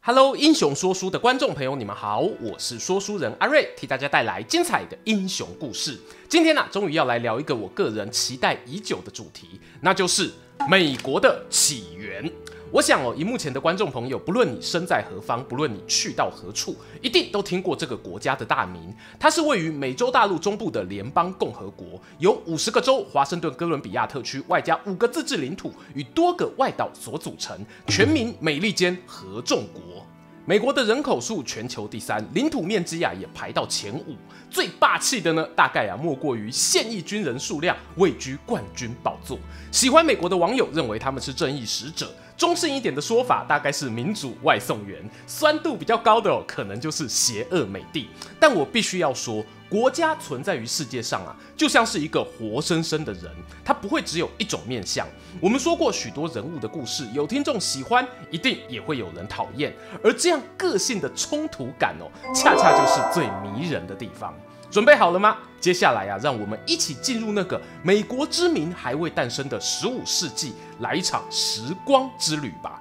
Hello， 英雄说书的观众朋友，你们好，我是说书人阿瑞，替大家带来精彩的英雄故事。今天终于要来聊一个我个人期待已久的主题，那就是美国的起源。我想荧幕前的观众朋友，不论你身在何方，不论你去到何处，一定都听过这个国家的大名。它是位于美洲大陆中部的联邦共和国，由50个州、华盛顿哥伦比亚特区外加5个自治领土与多个外岛所组成，全名美利坚合众国。美国的人口数全球第3，领土面积也排到前5。最霸气的呢，大概莫过于现役军人数量位居冠军宝座。喜欢美国的网友认为他们是正义使者，中性一点的说法大概是民主外送员，酸度比较高的可能就是邪恶美帝。但我必须要说，国家存在于世界上就像是一个活生生的人，它不会只有一种面相。我们说过许多人物的故事，有听众喜欢，一定也会有人讨厌，而这样个性的冲突感恰恰就是最迷人的地方。准备好了吗？接下来让我们一起进入那个美国之名还未诞生的15世纪，来一场时光之旅吧。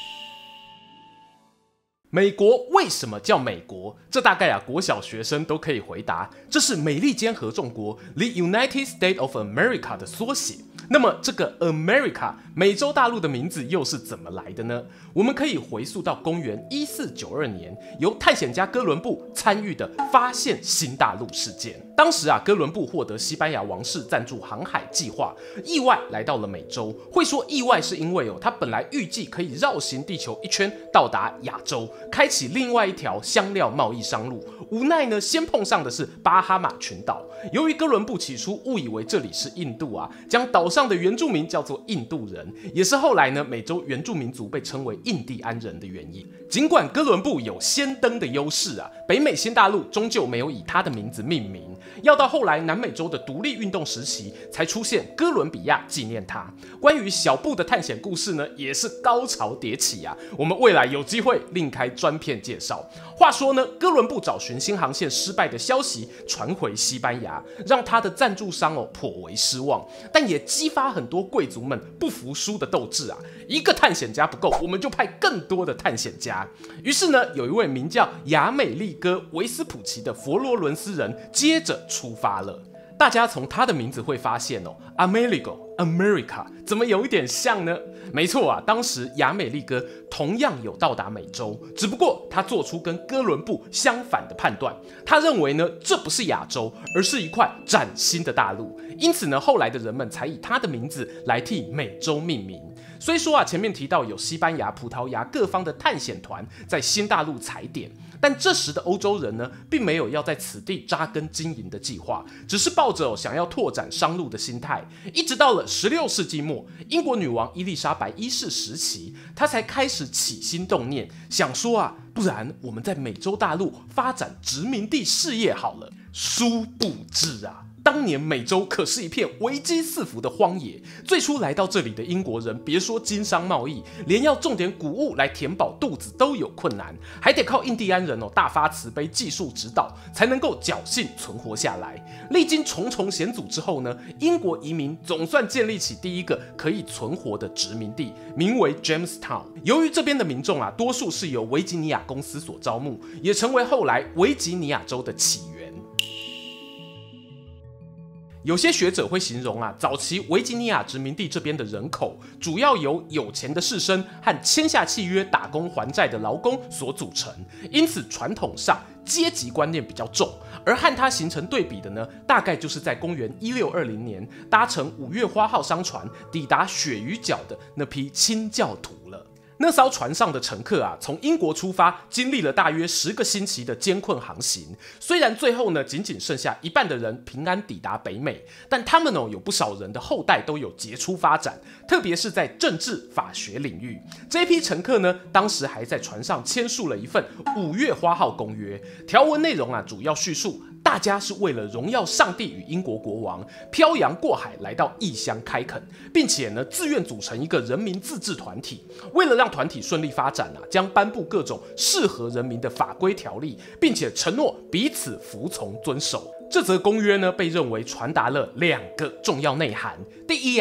美国为什么叫美国？这大概国小学生都可以回答，这是美利坚合众国 The United States of America 的缩写。那么这个 America 美洲大陆的名字又是怎么来的呢？我们可以回溯到公元1492年，由探险家哥伦布参与的发现新大陆事件。当时哥伦布获得西班牙王室赞助航海计划，意外来到了美洲。会说意外是因为他本来预计可以绕行地球一圈到达亚洲，开启另外一条香料贸易商路。无奈呢，先碰上的是巴哈马群岛。由于哥伦布起初误以为这里是印度将岛上的原住民叫做印度人，也是后来呢美洲原住民族被称为印第安人的原因。尽管哥伦布有先登的优势北美新大陆终究没有以他的名字命名，要到后来南美洲的独立运动时期才出现哥伦比亚纪念他。关于小布的探险故事呢，也是高潮迭起我们未来有机会另开专片介绍。话说呢，哥伦布找寻新航线失败的消息传回西班牙，让他的赞助商颇为失望，但也激发很多贵族们不服输的斗志一个探险家不够，我们就派更多的探险家。于是呢，有一位名叫亚美利哥维斯普奇的佛罗伦斯人接着出发了。大家从他的名字会发现America 怎么有一点像呢？没错当时亚美利哥同样有到达美洲，只不过他做出跟哥伦布相反的判断。他认为呢，这不是亚洲，而是一块崭新的大陆。因此呢，后来的人们才以他的名字来替美洲命名。虽说前面提到有西班牙、葡萄牙各方的探险团在新大陆踩点，但这时的欧洲人呢，并没有要在此地扎根经营的计划，只是抱着想要拓展商路的心态。一直到了16世纪末，英国女王伊丽莎白1世时期，她才开始起心动念，想说不然我们在美洲大陆发展殖民地事业好了。殊不知当年美洲可是一片危机四伏的荒野，最初来到这里的英国人，别说经商贸易，连要种点谷物来填饱肚子都有困难，还得靠印第安人大发慈悲技术指导，才能够侥幸存活下来。历经重重险阻之后呢，英国移民总算建立起第一个可以存活的殖民地，名为 Jamestown。由于这边的民众多数是由维吉尼亚公司所招募，也成为后来维吉尼亚州的起源。有些学者会形容早期维吉尼亚殖民地这边的人口主要由有钱的士绅和签下契约打工还债的劳工所组成，因此传统上阶级观念比较重。而和它形成对比的呢，大概就是在公元1620年搭乘5月花号商船抵达鳕鱼角的那批清教徒了。那艘船上的乘客从英国出发，经历了大约10个星期的艰困航行。虽然最后呢，仅仅剩下一半的人平安抵达北美，但他们有不少人的后代都有杰出发展，特别是在政治、法学领域。这批乘客呢，当时还在船上签署了一份5月花号公约，条文内容主要叙述大家是为了荣耀上帝与英国国王，漂洋过海来到异乡开垦，并且呢，自愿组成一个人民自治团体。为了让团体顺利发展将颁布各种适合人民的法规条例，并且承诺彼此服从遵守。这则公约呢，被认为传达了2个重要内涵。第一这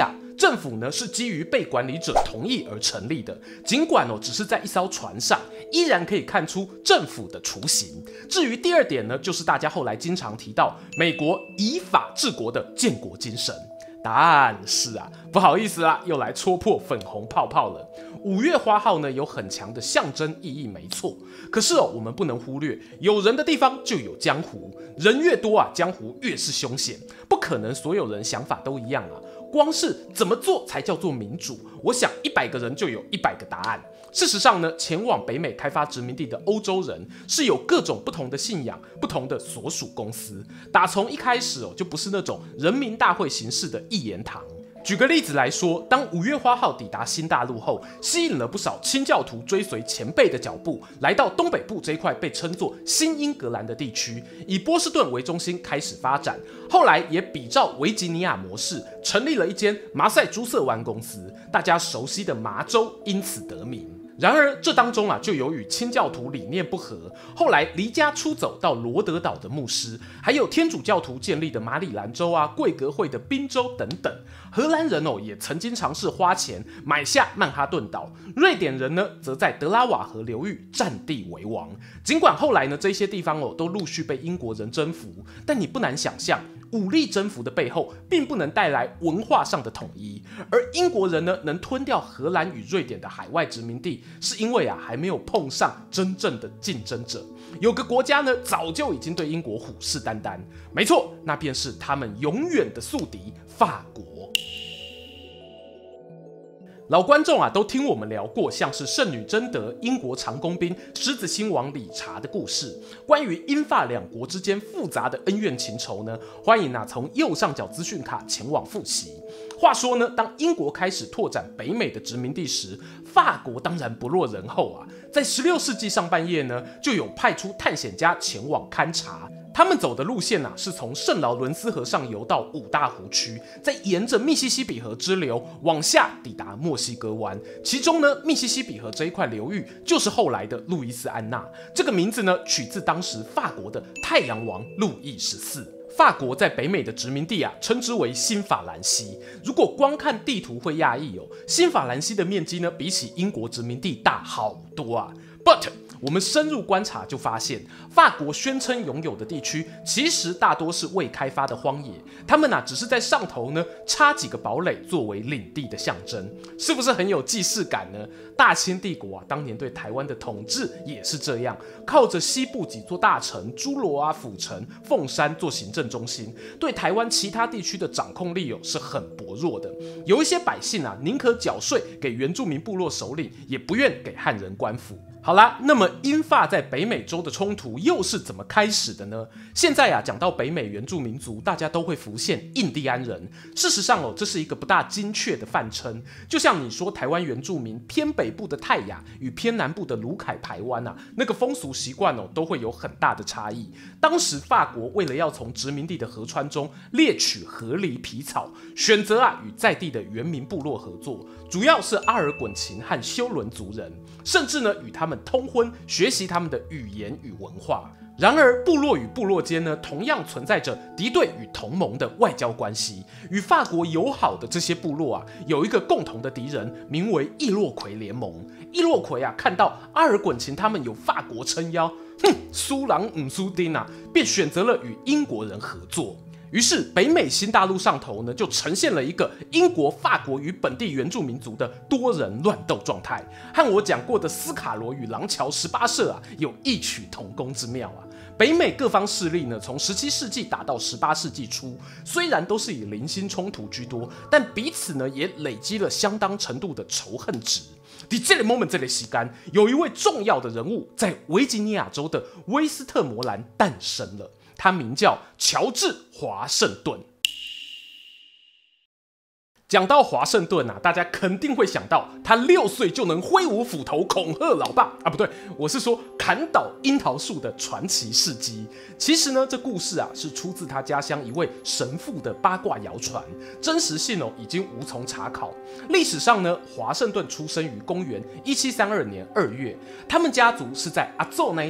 政府呢是基于被管理者同意而成立的，尽管只是在一艘船上，依然可以看出政府的雏形。至于第二点呢，就是大家后来经常提到美国以法治国的建国精神。但是啊，不好意思啦，又来戳破粉红泡泡了。5月花号呢有很强的象征意义，没错。可是我们不能忽略，有人的地方就有江湖，人越多啊，江湖越是凶险。不可能所有人想法都一样啊。光是怎么做才叫做民主，我想100个人就有100个答案。事实上呢，前往北美开发殖民地的欧洲人是有各种不同的信仰、不同的所属公司，打从一开始就不是那种人民大会形式的一言堂。举个例子来说，当5月花号抵达新大陆后，吸引了不少清教徒追随前辈的脚步，来到东北部这一块被称作新英格兰的地区，以波士顿为中心开始发展。后来也比照维吉尼亚模式，成立了一间麻塞诸塞湾公司，大家熟悉的麻州因此得名。然而，这当中就有与清教徒理念不合，后来离家出走到罗德岛的牧师，还有天主教徒建立的马里兰州贵格会的宾州等等。荷兰人也曾经尝试花钱买下曼哈顿岛，瑞典人呢则在德拉瓦河流域占地为王。尽管后来呢这些地方都陆续被英国人征服，但你不难想象，武力征服的背后并不能带来文化上的统一，而英国人呢能吞掉荷兰与瑞典的海外殖民地，是因为还没有碰上真正的竞争者。有个国家呢早就已经对英国虎视眈眈，没错，那便是他们永远的宿敌法国。老观众都听我们聊过像是圣女贞德、英国长弓兵、狮子亲王理查的故事。关于英法两国之间复杂的恩怨情仇呢，欢迎从右上角资讯卡前往复习。话说呢，当英国开始拓展北美的殖民地时，法国当然不落人后啊。在16世纪上半叶呢，就有派出探险家前往勘察。他们走的路线是从圣劳伦斯河上游到五大湖区，再沿着密西西比河支流往下抵达墨西哥湾。其中呢，密西西比河这一块流域就是后来的路易斯安那，这个名字呢取自当时法国的太阳王路易14。法国在北美的殖民地称之为新法兰西。如果光看地图会讶异新法兰西的面积呢比起英国殖民地大好多啊。But 我们深入观察就发现，法国宣称拥有的地区其实大多是未开发的荒野，他们只是在上头呢插几个堡垒作为领地的象征，是不是很有既视感呢？大清帝国当年对台湾的统治也是这样，靠着西部几座大城诸罗府城、凤山做行政中心，对台湾其他地区的掌控力是很薄弱的。有一些百姓宁可缴税给原住民部落首领，也不愿给汉人官府。好啦，那么英法在北美洲的冲突又是怎么开始的呢？现在讲到北美原住民族，大家都会浮现印第安人。事实上这是一个不大精确的泛称。就像你说台湾原住民偏北部的泰雅与偏南部的鲁凯排湾那个风俗习惯都会有很大的差异。当时法国为了要从殖民地的河川中猎取河狸皮草，选择与在地的原民部落合作，主要是阿尔衮琴和休伦族人，甚至呢与他们通婚，学习他们的语言与文化。然而，部落与部落间呢，同样存在着敌对与同盟的外交关系。与法国友好的这些部落有一个共同的敌人，名为易洛魁联盟。易洛魁看到阿尔衮琴他们有法国撑腰，输人不输阵便选择了与英国人合作。于是，北美新大陆上头呢，就呈现了一个英国、法国与本地原住民族的多人乱斗状态，和我讲过的斯卡罗与廊桥18社有异曲同工之妙啊。北美各方势力呢，从17世纪打到18世纪初，虽然都是以零星冲突居多，但彼此呢也累积了相当程度的仇恨值。在这个 moment 这个时间，有一位重要的人物在维吉尼亚州的威斯特摩兰诞生了。他名叫乔治·华盛顿。讲到华盛顿大家肯定会想到他6岁就能挥舞斧头恐吓老爸不对，我是说砍倒樱桃树的传奇事迹。其实呢，这故事是出自他家乡一位神父的八卦谣传，真实性已经无从查考。历史上呢，华盛顿出生于公元1732年2月，他们家族是在阿祖那一带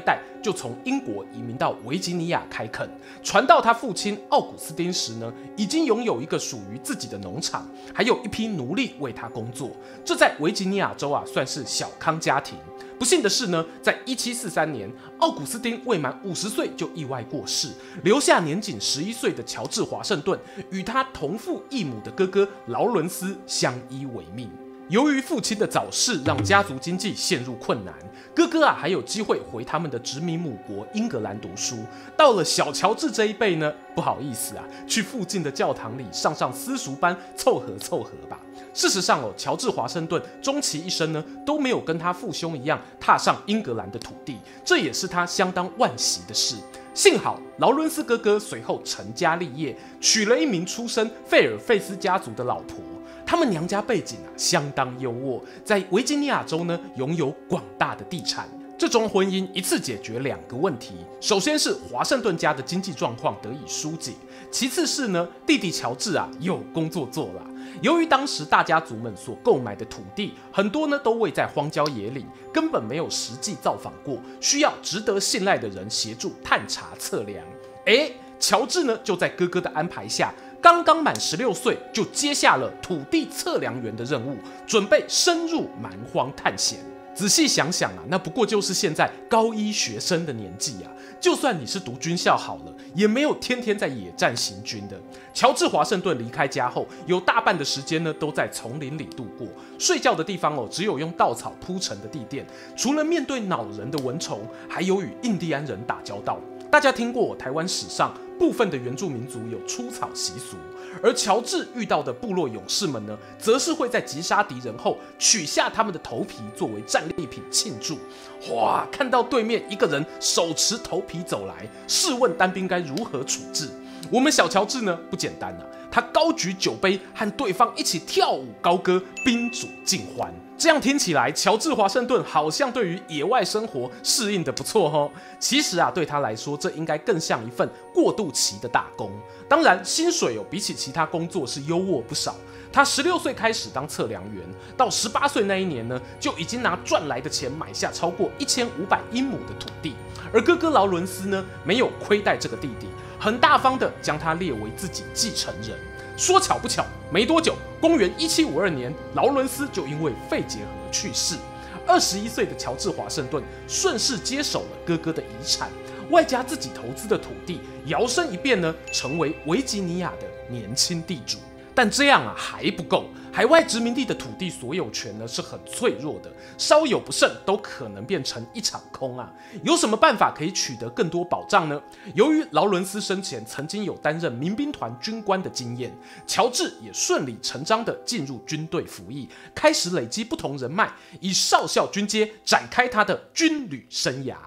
就从英国移民到维吉尼亚开垦。传到他父亲奥古斯丁时呢，已经拥有一个属于自己的农场，还有一批奴隶为他工作。这在维吉尼亚州啊，算是小康家庭。不幸的是呢，在1743年，奥古斯丁未满50岁就意外过世，留下年仅11岁的乔治·华盛顿与他同父异母的哥哥劳伦斯相依为命。由于父亲的早逝，让家族经济陷入困难，哥哥啊还有机会回他们的殖民母国英格兰读书。到了小乔治这一辈呢，不好意思啊，去附近的教堂里上私塾班，凑合吧。事实上乔治·华盛顿终其一生呢，都没有跟他父兄一样踏上英格兰的土地，这也是他相当惋惜的事。幸好劳伦斯哥哥随后成家立业，娶了一名出身费尔费斯家族的老婆。他们娘家背景相当优渥，在维吉尼亚州呢拥有广大的地产。这桩婚姻一次解决2个问题，首先是华盛顿家的经济状况得以疏解，其次是呢弟弟乔治有工作做了。由于当时大家族们所购买的土地很多呢都位在荒郊野岭，根本没有实际造访过，需要值得信赖的人协助探查测量。乔治呢就在哥哥的安排下，刚刚满16岁就接下了土地测量员的任务，准备深入蛮荒探险。仔细想想那不过就是现在高1学生的年纪就算你是读军校好了，也没有天天在野战行军的。乔治·华盛顿离开家后，有大半的时间呢都在丛林里度过，睡觉的地方只有用稻草铺成的地垫。除了面对恼人的蚊虫，还有与印第安人打交道。大家听过台湾史上部分的原住民族有出草习俗，而乔治遇到的部落勇士们呢，则是会在击杀敌人后取下他们的头皮作为战利品庆祝。哇，看到对面一个人手持头皮走来，试问单兵该如何处置？我们小乔治呢不简单他高举酒杯和对方一起跳舞高歌，宾主尽欢。这样听起来，乔治·华盛顿好像对于野外生活适应的不错其实对他来说，这应该更像一份过渡期的大工。当然，薪水比起其他工作是优渥不少。他16岁开始当测量员，到18岁那一年呢，就已经拿赚来的钱买下超过1500英亩的土地。而哥哥劳伦斯呢，没有亏待这个弟弟，很大方的将他列为自己继承人。说巧不巧，没多久，公元1752年，劳伦斯就因为肺结核去世。21岁的乔治·华盛顿顺势接手了哥哥的遗产，外加自己投资的土地，摇身一变呢，成为维吉尼亚的年轻地主。但这样还不够，海外殖民地的土地所有权呢是很脆弱的，稍有不慎都可能变成一场空有什么办法可以取得更多保障呢？由于劳伦斯生前曾经有担任民兵团军官的经验，乔治也顺理成章地进入军队服役，开始累积不同人脉，以少校军阶展开他的军旅生涯。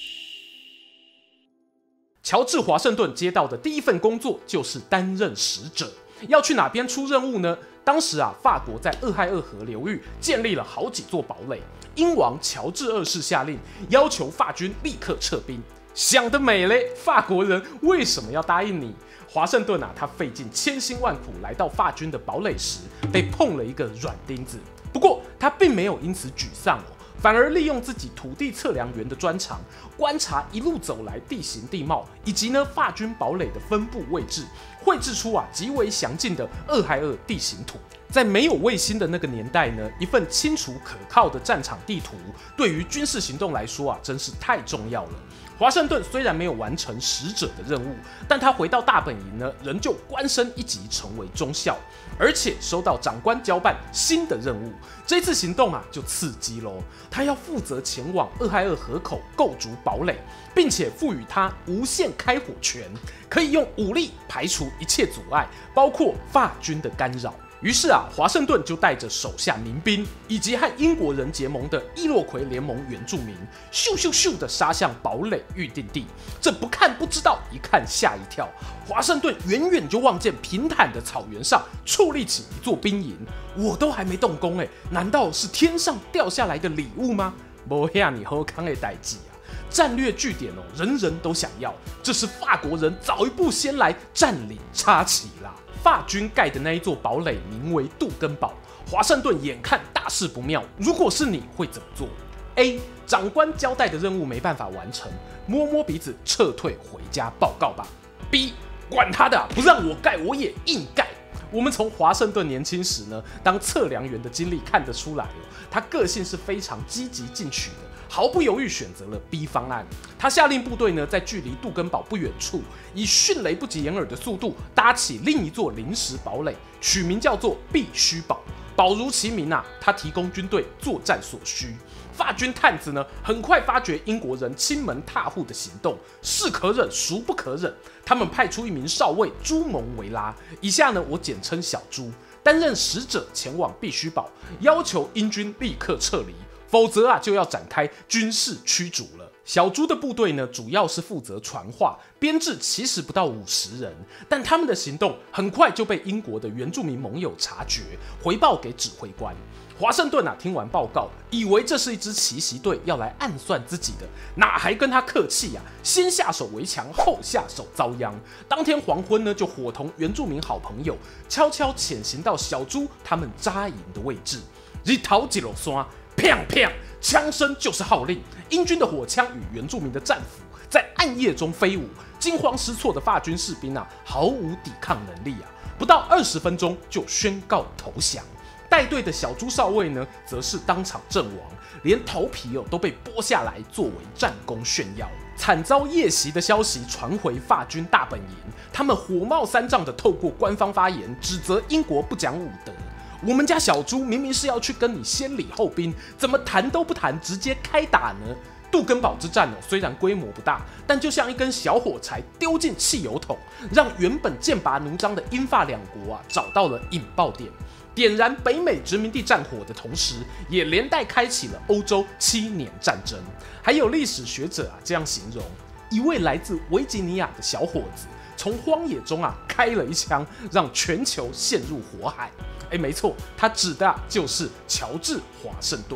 乔治·华盛顿接到的第一份工作就是担任使者。要去哪边出任务呢？当时法国在俄亥俄河流域建立了好几座堡垒，英王乔治2世下令要求法军立刻撤兵。想得美嘞！法国人为什么要答应你？华盛顿他费尽千辛万苦来到法军的堡垒时，被碰了一个软钉子。不过他并没有因此沮丧反而利用自己土地测量员的专长，观察一路走来地形地貌，以及法军堡垒的分布位置，绘制出极为详尽的俄亥俄地形图。在没有卫星的那个年代呢，一份清楚可靠的战场地图，对于军事行动来说真是太重要了。华盛顿虽然没有完成使者的任务，但他回到大本营呢，仍旧官升一级成为中校，而且收到长官交办新的任务。这次行动就刺激咯，他要负责前往俄亥俄河口构筑堡垒，并且赋予他无限开火权，可以用武力排除一切阻碍，包括法军的干扰。于是华盛顿就带着手下民兵以及和英国人结盟的伊洛魁联盟原住民，咻咻咻的杀向堡垒预定地。这不看不知道，一看吓一跳。华盛顿远远就望见平坦的草原上矗立起一座兵营，我都还没动工难道是天上掉下来的礼物吗？没遐尼好康的代志战略据点人人都想要，这是法国人早一步先来占领插旗啦。法军盖的那一座堡垒名为杜根堡，华盛顿眼看大事不妙，如果是你会怎么做？ ：A. 长官交代的任务没办法完成，摸摸鼻子撤退回家报告吧。B. 管他的，不让我盖我也硬盖。我们从华盛顿年轻时呢当测量员的经历看得出来他个性是非常积极进取的，毫不犹豫选择了 B 方案。他下令部队呢在距离杜根堡不远处，以迅雷不及掩耳的速度搭起另一座临时堡垒，取名叫做必须堡。堡如其名它提供军队作战所需。法军探子呢，很快发觉英国人亲门踏户的行动，是可忍孰不可忍。他们派出一名少尉朱蒙维拉，以下呢我简称小朱，担任使者前往必须堡，要求英军立刻撤离，否则就要展开军事驱逐了。小朱的部队呢，主要是负责传话，编制其实不到50人，但他们的行动很快就被英国的原住民盟友察觉，回报给指挥官。华盛顿听完报告，以为这是一支奇袭队要来暗算自己的，哪还跟他客气先下手为强，后下手遭殃。当天黄昏呢，就伙同原住民好朋友，悄悄潜行到小朱他们扎营的位置。日头一落山，砰砰，枪声就是号令。英军的火枪与原住民的战斧在暗夜中飞舞，惊慌失措的法军士兵毫无抵抗能力不到20分钟就宣告投降。带队的小朱少尉呢，则是当场阵亡，连头皮都被剥下来作为战功炫耀。惨遭夜袭的消息传回法军大本营，他们火冒三丈的透过官方发言指责英国不讲武德。我们家小朱明明是要去跟你先礼后兵，怎么谈都不谈，直接开打呢？杜根堡之战虽然规模不大，但就像一根小火柴丢进汽油桶，让原本剑拔弩张的英法两国找到了引爆点。点燃北美殖民地战火的同时，也连带开启了欧洲7年战争。还有历史学者这样形容：一位来自维吉尼亚的小伙子，从荒野中开了一枪，让全球陷入火海。没错，他指的就是乔治·华盛顿。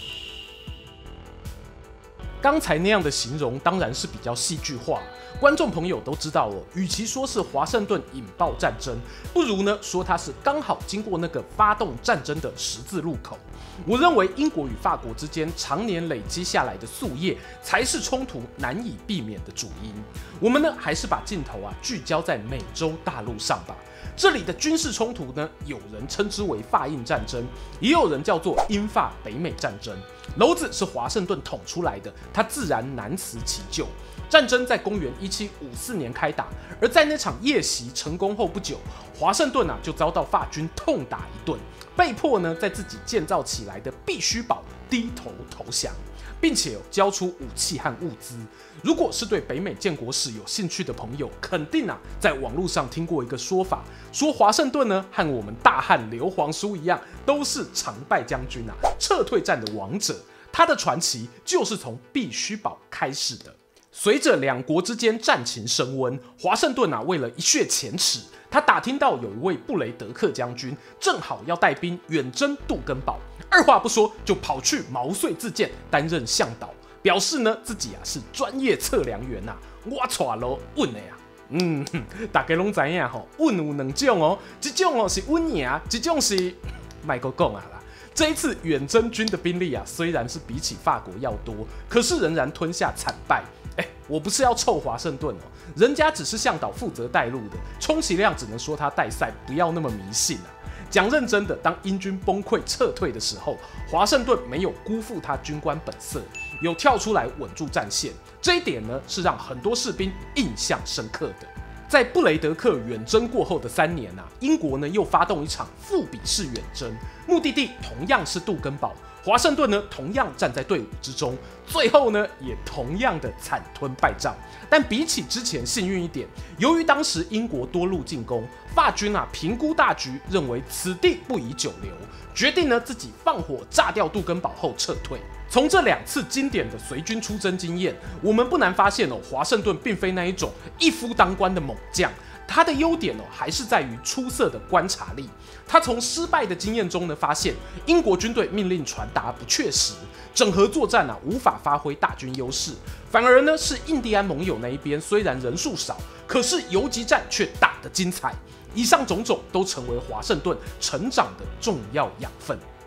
刚才那样的形容当然是比较戏剧化，观众朋友都知道与其说是华盛顿引爆战争，不如呢说它是刚好经过那个发动战争的十字路口。我认为英国与法国之间常年累积下来的宿业，才是冲突难以避免的主因。我们呢还是把镜头聚焦在美洲大陆上吧。这里的军事冲突呢，有人称之为法印战争，也有人叫做英法北美战争。篓子是华盛顿捅出来的，他自然难辞其咎。战争在公元1754年开打，而在那场夜袭成功后不久，华盛顿就遭到法军痛打一顿，被迫呢在自己建造起来的必须堡低头投降，并且交出武器和物资。如果是对北美建国史有兴趣的朋友，肯定在网络上听过一个说法，说华盛顿呢和我们大汉刘皇叔一样，都是常败将军撤退战的王者。他的传奇就是从必须堡开始的。随着两国之间战情升温，华盛顿为了一雪前耻，他打听到有一位布雷德克将军正好要带兵远征杜根堡，二话不说就跑去毛遂自荐担任向导，表示呢自己是专业测量员我带路稳的大家拢知影稳有两种一种是稳赢，一种是卖个讲啦。这一次远征军的兵力虽然是比起法国要多，可是仍然吞下惨败。我不是要臭华盛顿人家只是向导负责带路的，充其量只能说他带赛，不要那么迷信讲认真的，当英军崩溃撤退的时候，华盛顿没有辜负他军官本色，有跳出来稳住战线。这一点呢，是让很多士兵印象深刻的。在布雷德克远征过后的3年英国呢又发动一场复比式远征，目的地同样是杜根堡。华盛顿呢同样站在队伍之中，最后呢也同样的惨吞败仗。但比起之前幸运一点，由于当时英国多路进攻，法军评估大局，认为此地不宜久留，决定呢自己放火炸掉杜根堡后撤退。从这2次经典的随军出征经验，我们不难发现华盛顿并非那一种一夫当关的猛将。他的优点还是在于出色的观察力。他从失败的经验中呢，发现英国军队命令传达不确实，整合作战无法发挥大军优势，反而呢是印第安盟友那一边虽然人数少，可是游击战却打得精彩。以上种种都成为华盛顿成长的重要养分。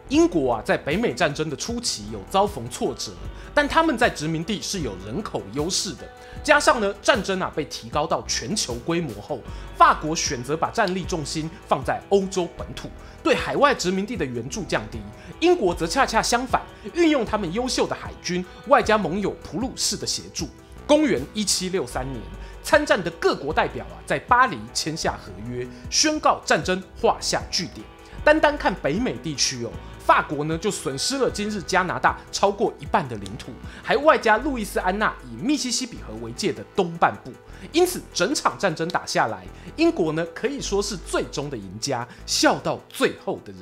英国在北美战争的初期有遭逢挫折，但他们在殖民地是有人口优势的。加上呢，战争被提高到全球规模后，法国选择把战力重心放在欧洲本土，对海外殖民地的援助降低。英国则恰恰相反，运用他们优秀的海军，外加盟友普鲁士的协助。公元1763年，参战的各国代表在巴黎签下合约，宣告战争画下句点。单单看北美地区法国呢就损失了今日加拿大超过一半的领土，还外加路易斯安那以密西西比河为界的东半部。因此，整场战争打下来，英国呢可以说是最终的赢家，笑到最后的人。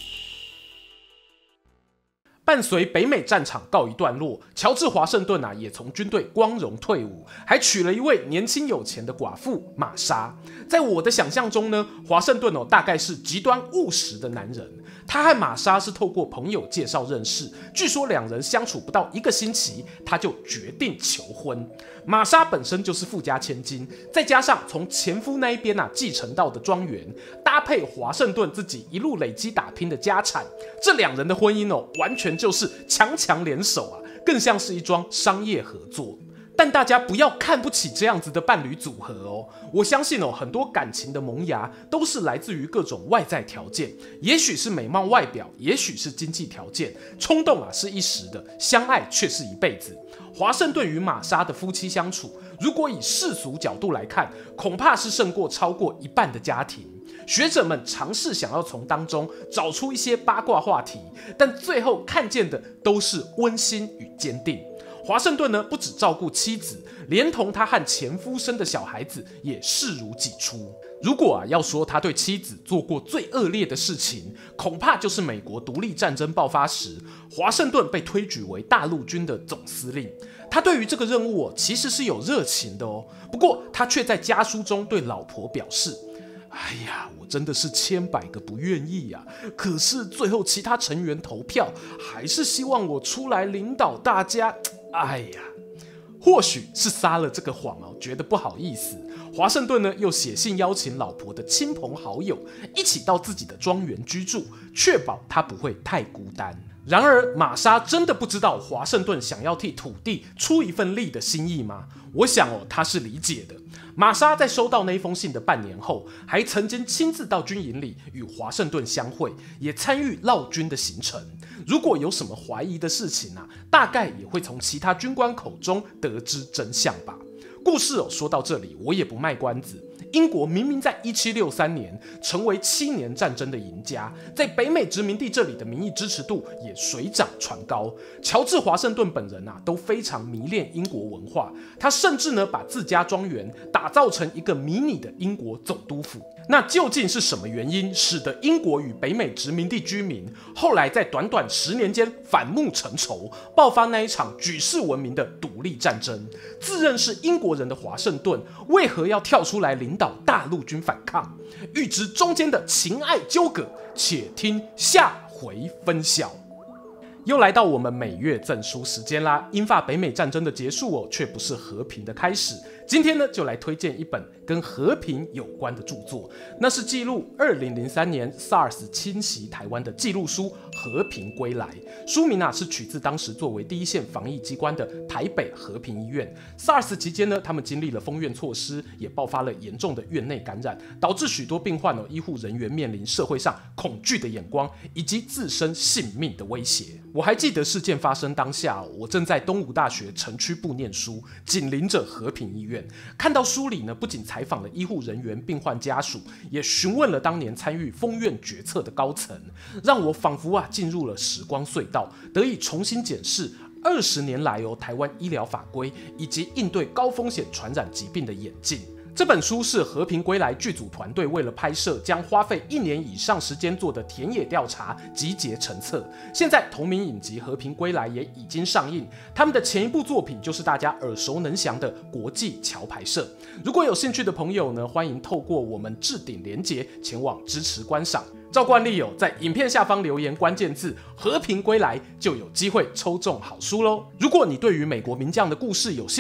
伴随北美战场告一段落，乔治华盛顿也从军队光荣退伍，还娶了一位年轻有钱的寡妇玛莎。在我的想象中呢，华盛顿大概是极端务实的男人。他和玛莎是透过朋友介绍认识，据说两人相处不到1个星期，他就决定求婚。玛莎本身就是富家千金，再加上从前夫那一边继承到的庄园，搭配华盛顿自己一路累积打拼的家产，这两人的婚姻完全就是强强联手更像是一桩商业合作。但大家不要看不起这样子的伴侣组合我相信很多感情的萌芽都是来自于各种外在条件，也许是美貌外表，也许是经济条件，冲动是一时的，相爱却是一辈子。华盛顿与玛莎的夫妻相处，如果以世俗角度来看，恐怕是胜过超过一半的家庭。学者们尝试想要从当中找出一些八卦话题，但最后看见的都是温馨与坚定。华盛顿呢，不只照顾妻子，连同他和前夫生的小孩子也视如己出。如果要说他对妻子做过最恶劣的事情，恐怕就是美国独立战争爆发时，华盛顿被推举为大陆军的总司令。他对于这个任务其实是有热情的不过他却在家书中对老婆表示：哎呀，我真的是千百个不愿意可是最后其他成员投票，还是希望我出来领导大家。哎呀，或许是撒了这个谎觉得不好意思，华盛顿呢又写信邀请老婆的亲朋好友一起到自己的庄园居住，确保他不会太孤单。然而，玛莎真的不知道华盛顿想要替土地出一份力的心意吗？我想她是理解的。玛莎在收到那封信的半年后，还曾经亲自到军营里与华盛顿相会，也参与绕军的行程。如果有什么怀疑的事情大概也会从其他军官口中得知真相吧。故事说到这里，我也不卖关子。英国明明在1763年成为7年战争的赢家，在北美殖民地这里的民意支持度也水涨船高。乔治华盛顿本人都非常迷恋英国文化，他甚至呢把自家庄园打造成一个迷你的英国总督府。那究竟是什么原因使得英国与北美殖民地居民后来在短短10年间反目成仇，爆发那一场举世闻名的独立战争？自认是英国人的华盛顿为何要跳出来领导大陆军反抗？欲知中间的情爱纠葛，且听下回分晓。又来到我们每月赠书时间啦！英法北美战争的结束却不是和平的开始。今天呢，就来推荐一本跟和平有关的著作，那是记录2003年 SARS 侵袭台湾的记录书《和平归来》。书名是取自当时作为第一线防疫机关的台北和平医院。SARS 期间呢，他们经历了封院措施，也爆发了严重的院内感染，导致许多病患医护人员面临社会上恐惧的眼光，以及自身性命的威胁。我还记得事件发生当下，我正在东吴大学城区部念书，紧邻着和平医院。看到书里呢，不仅采访了医护人员、病患家属，也询问了当年参与封院决策的高层，让我仿佛进入了时光隧道，得以重新检视20年来台湾医疗法规以及应对高风险传染疾病的演进。这本书是《和平归来》剧组团队为了拍摄，将花费1年以上时间做的田野调查集结成册。现在同名影集《和平归来》也已经上映，他们的前一部作品就是大家耳熟能详的国际桥牌社。如果有兴趣的朋友呢，欢迎透过我们置顶连结前往支持观赏。照惯例在影片下方留言关键字“和平归来”，就有机会抽中好书咯。如果你对于美国名将的故事有兴趣，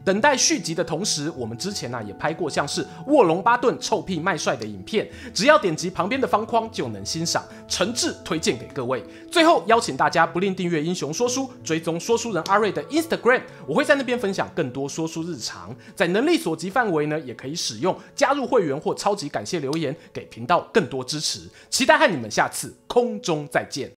等待续集的同时，我们之前也拍过像是卧龙巴顿臭屁卖帅的影片，只要点击旁边的方框就能欣赏，诚挚推荐给各位。最后邀请大家不吝订阅英雄说书，追踪说书人阿瑞的 Instagram， 我会在那边分享更多说书日常，在能力所及范围呢，也可以使用加入会员或超级感谢留言给频道更多支持。期待和你们下次空中再见。